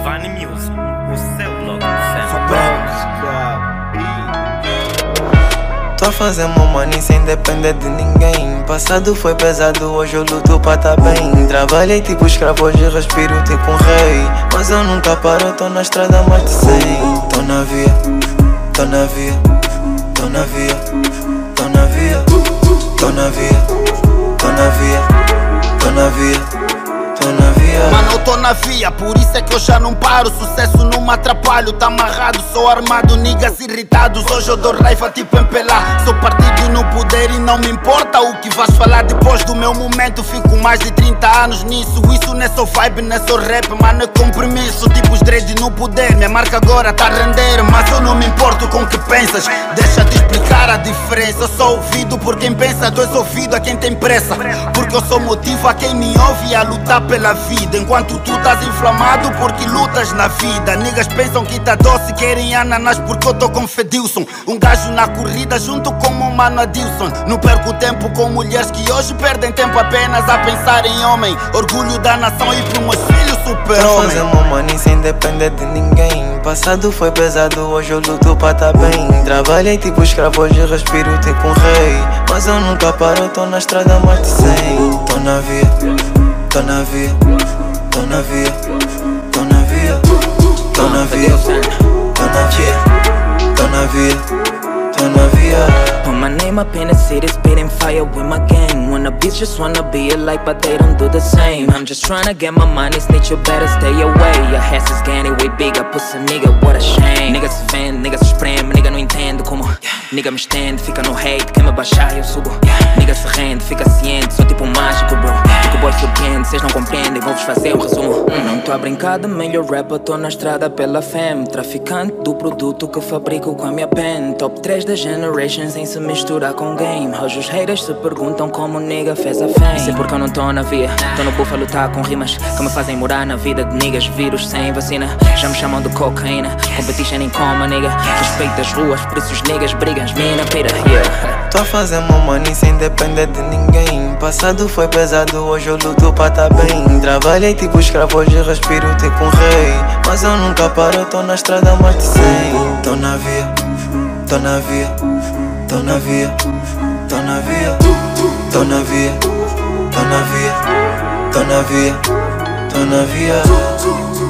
Vani Music, o seu bloco de sempre. Tô a fazer meu money sem depender de ninguém. Passado foi pesado, hoje eu luto pra tá bem. Trabalhei tipo escravo, hoje respiro tipo um rei. Mas eu nunca paro, tô na estrada mais de 100. Tô na via, tô na via, tô na via, tô na via, tô na via, tô na via, tô na via. Mano, eu tô na via, por isso é que eu já não paro. Sucesso não me atrapalho, tá amarrado, sou armado. Niggas irritados, hoje eu dou raiva tipo empelar. Sou partido no poder e não me importa o que vais falar depois do meu momento. Fico mais de 30 anos nisso, isso não é só vibe, não é só rap. Mano, é compromisso, tipo os dread no poder. Minha marca agora tá a render, mas eu não me importo com o que pensas. Deixa-te explicar a diferença. Eu sou ouvido por quem pensa, tu és ouvido a quem tem pressa. Porque eu sou motivo a quem me ouve a lutar pela vida, enquanto tu estás inflamado porque lutas na vida. Niggas pensam que tá doce, querem ananás porque eu tô com Fedilson. Um gajo na corrida junto com o mano Adilson. Não perco tempo com mulheres que hoje perdem tempo apenas a pensar em homem. Orgulho da nação e pros meus filhos super-homem. Tô fazendo meu money sem depender de ninguém. Passado foi pesado, hoje eu luto pra tá bem. Trabalhei tipo escravo, hoje respiro tipo um rei. Mas eu nunca paro, tô na estrada mais de 100. Tô na via, tô na via, tô na via, tô na via, tô na via, tô na via, tô na via, tô na via. Put my name up in the city, spitting fire with my gang. When a bitch just wanna be alike, but they don't do the same. I'm just tryna get my money, snitch, you better stay away. Your ass is getting way bigger, pussy nigga, what a shame. Nigga se vende, nigga se espreme, nigga não entende como nigga me estende, fica no hate, quer me baixar eu subo. Nigga se rende, fica ciente, sou tipo um mágico, bro. Fico boy surpreende, cês não compreendem, vou-vos fazer um resumo. Não tô a brincar de melhor rapper, tô na estrada pela fame. Traficante do produto que fabrico com a minha pen. Top 3 da generation sem se misturar com game. Hoje os haters se perguntam como o nigga fez a fame. Isso é porque eu não tô na via, tô no buff a lutar com rimas que me fazem morar na vida de niggas. Vírus sem vacina, já me chamam de cocaína. Competition em coma, nigga. Respeito das ruas, por isso os niggas brigam, mina pira, yeah. Tô a fazer meu money sem depender de ninguém. Passado foi pesado, hoje eu luto pra tá bem. Trabalhei tipo escravo, hoje respiro tipo um rei. Mas eu nunca paro, tô na estrada mais de 100. Tô na via, tô na via, tô na via, tô na via, tô na via, tô na via, tô na via, tô na via.